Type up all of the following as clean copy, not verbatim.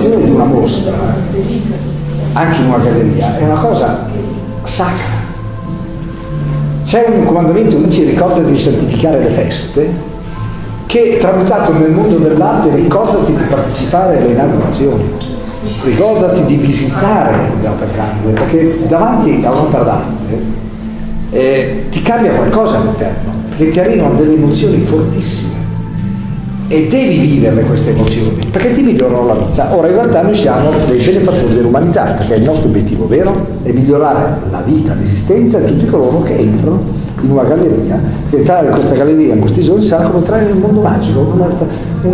l'inaugurazione di una mostra, anche in una galleria, è una cosa sacra. C'è un comandamento che dice: ricordati di santificare le feste, che tramutato nel mondo dell'arte, ricordati di partecipare alle inaugurazioni, ricordati di visitare le opere d'arte, perché davanti a un'opera d'arte ti cambia qualcosa all'interno, perché ti arrivano delle emozioni fortissime e devi viverle queste emozioni, perché ti migliorano la vita. Ora in realtà noi siamo dei benefattori dell'umanità, perché il nostro obiettivo vero è migliorare la vita, l'esistenza di tutti coloro che entrano in una galleria, che entrare in questa galleria in questi giorni sarà come entrare nel mondo magico, un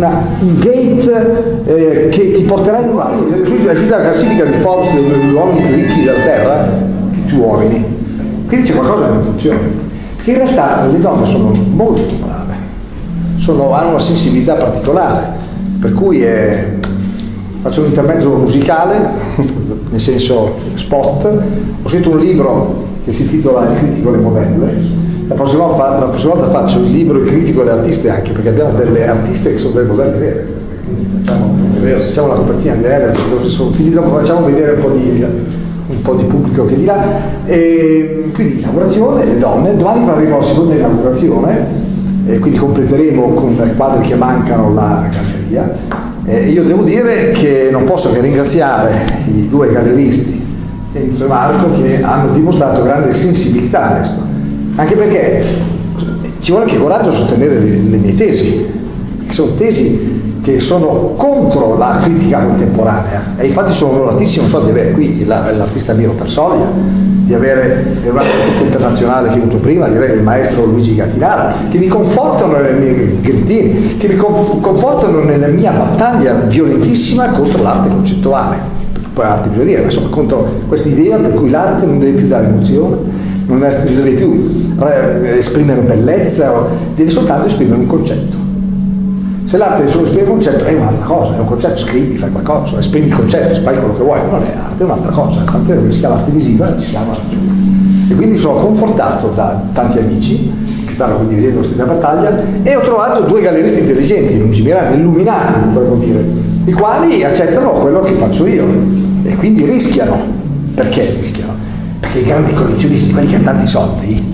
gate che ti porterà in una. È uscita la classifica di Forbes degli uomini più ricchi della terra, tutti uomini, quindi c'è qualcosa che non funziona, che in realtà le donne sono molto brave, hanno una sensibilità particolare, per cui faccio un intermezzo musicale, nel senso spot. Ho scritto un libro che si intitola Il critico e le modelle. La prossima volta faccio il libro Il critico e le artiste, anche perché abbiamo delle artiste che sono delle modelle vere, quindi facciamo la copertina di aereo, sono figli dopo, facciamo vedere un po' di pubblico che dirà. E quindi inaugurazione, le donne, domani faremo la seconda inaugurazione, e quindi completeremo con i quadri che mancano la galleria. Io devo dire che non posso che ringraziare i due galleristi, Enzo e Marco, che hanno dimostrato grande sensibilità a questo, anche perché ci vuole anche coraggio a sostenere le mie tesi, che sono tesi che sono contro la critica contemporanea, e infatti sono onoratissimo, non so, di avere qui l'artista Miro Persolia, di avere un artista internazionale che è venuto prima, di avere il maestro Luigi Gattinara, che mi confortano nelle mie grittine, che mi confortano nella mia battaglia violentissima contro l'arte concettuale. Poi l'arte bisogna dire, ma insomma, contro questa idea per cui l'arte non deve più dare emozione, non deve più esprimere bellezza, deve soltanto esprimere un concetto. Se l'arte è solo esprimere un concetto, è un'altra cosa, è un concetto, scrivi, fai qualcosa, esprimi il concetto, fai quello che vuoi, non è arte, è un'altra cosa. Tant'è che si chiama arte visiva, ci siamo raggiunti. E quindi sono confortato da tanti amici che stanno condividendo questa mia battaglia, e ho trovato due galleristi intelligenti, lungimiranti, illuminati, potremmo dire, i quali accettano quello che faccio io e quindi rischiano. Perché rischiano? Perché i grandi collezionisti, quelli che hanno tanti soldi,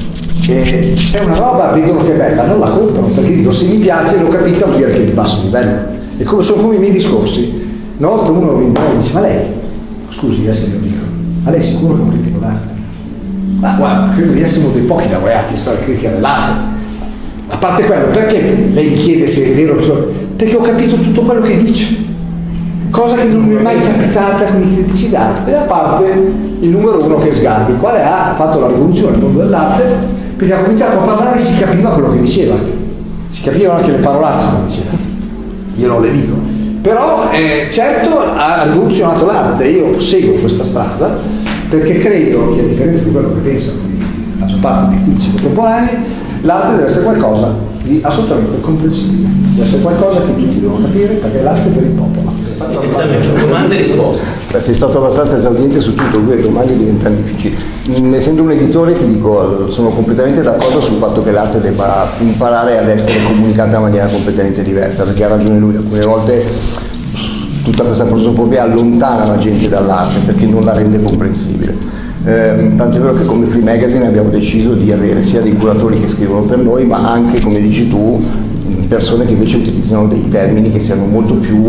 se una roba vedono che è bella non la comprano, perché dico: se mi piace, l'ho capito, vuol dire che è di basso livello. E come sono come i miei discorsi, una volta uno mi dice: ma lei, scusi, se lo dico, ma lei è sicuro che è un critico d'arte? Ma guarda, credo di essere uno dei pochi laureati in storia critica dell'arte. A parte quello, perché lei mi chiede se è vero che sono? Perché ho capito tutto quello che dice, cosa che non mi è mai capitata con i critici d'arte, a parte il numero uno che è Sgarbi, quale ha fatto la rivoluzione nel mondo dell'arte, perché ha cominciato a parlare e si capiva quello che diceva, si capivano anche le parolacce che diceva, io non le dico, però certo ha rivoluzionato l'arte. Io seguo questa strada perché credo che, a differenza di quello che pensano la maggior parte dei critici contemporanei, l'arte deve essere qualcosa di assolutamente comprensibile, deve essere qualcosa che tutti devono capire, perché l'arte è per il popolo. Domande e risposte. Sei stato abbastanza esauriente su tutto, le domande diventano difficili. Essendo un editore ti dico, sono completamente d'accordo sul fatto che l'arte debba imparare ad essere comunicata in maniera completamente diversa, perché ha ragione lui, alcune volte tutta questa prosopopea allontana la gente dall'arte perché non la rende comprensibile. Tanto è vero che come Free Magazine abbiamo deciso di avere sia dei curatori che scrivono per noi, ma anche, come dici tu, persone che invece utilizzano dei termini che siano molto più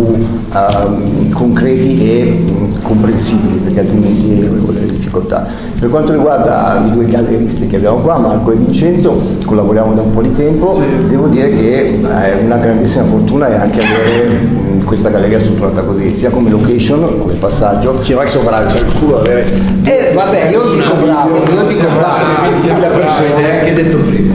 concreti e comprensibili, perché altrimenti avevo delle difficoltà. Per quanto riguarda i due galleristi che abbiamo qua, Marco e Vincenzo, collaboriamo da un po' di tempo, devo dire che una grandissima fortuna è anche avere questa galleria strutturata così, sia come location, come passaggio. Ci va che sono bravi, c'è il culo da avere. Vabbè, io dico bravo, l'hai anche detto prima.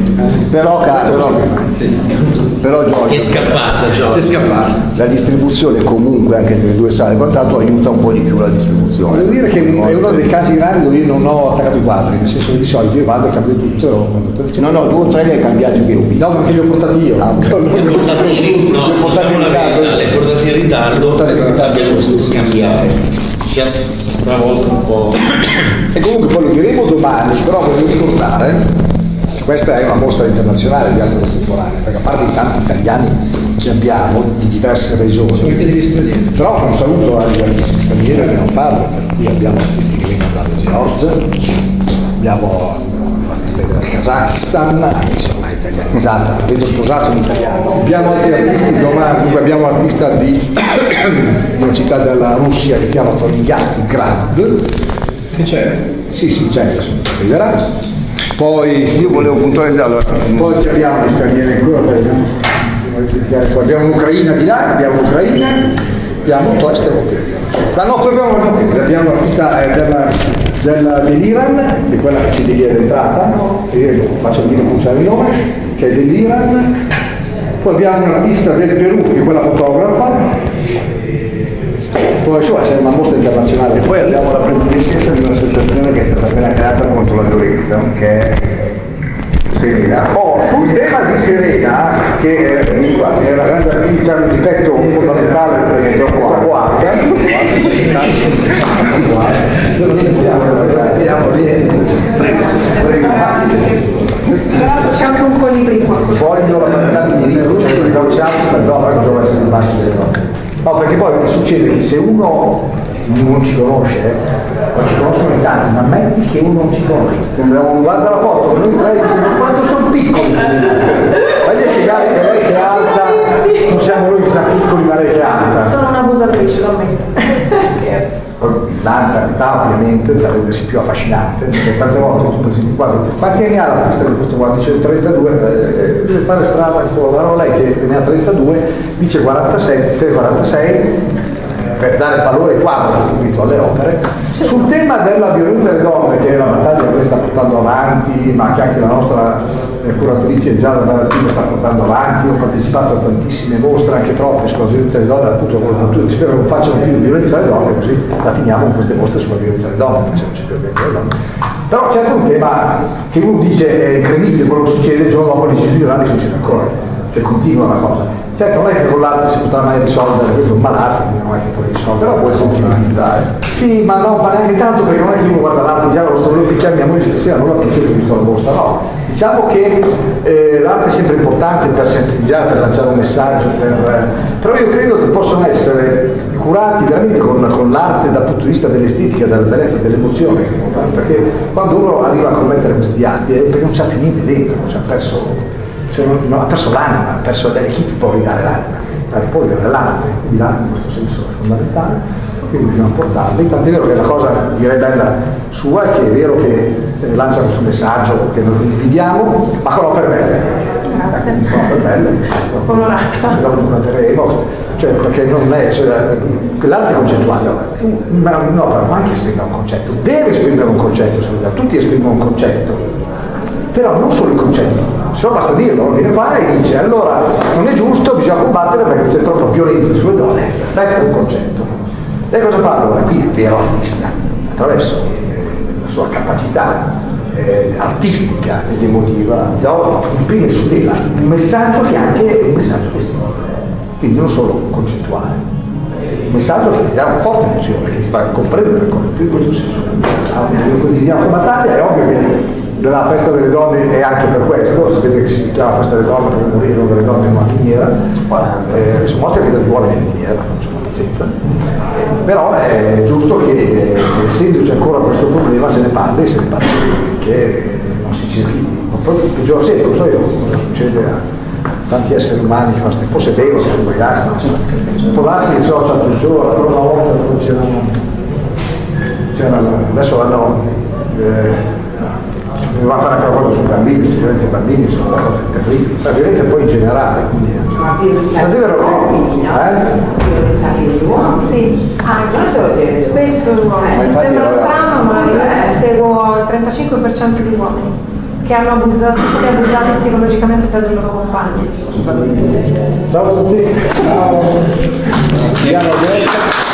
Però Giorgio, che è scappato, Giorgio. La distribuzione comunque anche nelle due sale portato aiuta un po' di più la distribuzione. Devo dire che è uno dei casi grandi dove io non ho attaccato i quadri, nel senso che di solito io vado e cambio tutto. No, 2 o 3 li hai cambiati più. No, perché li ho portati io. Li ho portati in ritardo. Cambiare. Ci ha stravolto un po'. E comunque poi lo diremo domani, però voglio ricordare che questa è una mostra internazionale di arte contemporanea, perché a parte i tanti italiani che abbiamo di diverse regioni. Anche degli stranieri. Però un saluto agli artisti stranieri, dobbiamo farlo, per cui abbiamo artisti che vengono dalla Georgia, abbiamo artisti del Kazakistan, anche se ormai è italianizzata, avendo sposato un italiano. Abbiamo altri artisti domani, dunque abbiamo un artista di una città della Russia che si chiama Tonigliatti Grad. Che c'è? Sì, c'è, adesso arriverà. Poi Io volevo puntualizzare. poi abbiamo gli stranieri ancora, abbiamo un'Ucraina di là, abbiamo l'Ucraina, abbiamo Toeste ma no, poi abbiamo l'artista dell'Iran, di quella che ci devi l'entrata, che faccio dire pronunciare il nome, che è dell'Iran, poi abbiamo un artista del Perù, che è quella fotografa, poi c'è una mostra internazionale. E poi abbiamo la presidentessa di un'associazione che è stata appena creata contro la violenza, che è Serena. Sul tema di Serena, che è una grande artista, c'è un difetto fondamentale perché è troppo alta. C'è anche un colibri qua. Voglio la parità di diritto, cioè i calciati per dopo che devono essere bassi delle donne. No, perché poi succede che se uno non ci conosce, non ci conoscono in tanti, ma metti che uno non ci conosce, guarda la foto, noi tre diciamo quanto sono piccoli, voglio spiegare che lei che è alta, non siamo noi che siamo piccoli, ma lei che è alta. Sono un'abusatrice, lo ammetto. Scherzo. L'alta ovviamente da rendersi più affascinante, perché tante volte tu senti quanti anni ha l'artista di questo qua? Dice 32, deve fare strada ancora, lei che ne ha 32 dice 47, 46 per dare valore quadro alle opere. Sul tema della violenza delle donne, che è la battaglia che lei sta portando avanti, ma che anche la nostra curatrice Giada Valentino sta portando avanti, ho partecipato a tantissime mostre, anche troppe, sulla violenza delle donne, appunto tutti spero non facciano più violenza alle donne, così la finiamo con queste mostre sulla violenza alle donne, facciamoci più violenza alle donne. Però c'è un tema che uno dice è incredibile quello che succede, il giorno dopo le decisioni dell'anno succede ancora, cioè continua la cosa. Certo non è che con l'arte si potrà mai risolvere, questo è un malato, non è che puoi risolvere, però puoi sensibilizzare. Sì, ma no, ma neanche tanto perché non è che uno guarda l'arte e dice lo sto volendo picchiare mia moglie stasera, non la picchiare visto la mostra, no. Diciamo che l'arte è sempre importante per sensibilizzare, per lanciare un messaggio, però io credo che possono essere curati veramente con l'arte dal punto di vista dell'estetica, della bellezza, dell'emozione, perché quando uno arriva a commettere questi atti è perché non c'ha più niente dentro, ha perso l'anima, ha perso chi ti può ridare l'anima, può ridare l'arte, quindi l'arte in questo senso è fondamentale, quindi bisogna portarli, tant'è vero che la cosa direi bella sua è che è vero che lancia questo messaggio che noi condividiamo, ma con opere belle. Grazie. Con opere belle. Onorata. Lo guarderemo, cioè perché non è, l'arte concettuale, ma anche esprime un concetto, deve esprimere un concetto, tutti esprimono un concetto, però non solo il concetto. Se no basta dirlo, viene qua e dice allora non è giusto, bisogna combattere perché c'è troppa violenza sulle donne, ecco un concetto. E cosa fa allora? Qui il vero artista, attraverso la sua capacità artistica ed emotiva, imprime su tela un messaggio che è anche un messaggio che stimola, quindi non solo concettuale, un messaggio che ti dà una forte emozione, che ti fa comprendere ancora più in questo senso. Quotidiano come battaglia, è ovvio che la festa delle donne è anche per questo, sapete che si chiama festa delle donne perché morirono delle donne in una miniera, sono morte anche delle uomini in miniera, senza. Però è giusto che essendoci ancora questo problema se ne parli sempre, perché non si cerchi, poi peggiora sempre, lo so io cosa succede a tanti esseri umani che fanno forse è vero che sono ragazzi, può darsi che so, il giorno, la prima volta c'erano, adesso hanno va a fare anche una cosa sui bambini, su violenza ai bambini, sono una cosa terribile, la violenza poi in generale, quindi violenza agli uomini, no? Violenza agli uomini? Sì, anche spesso mi sembra strano, ma seguo il 35% di uomini che hanno sono stati abusati psicologicamente dalle loro compagne. Ciao a tutti. Ciao.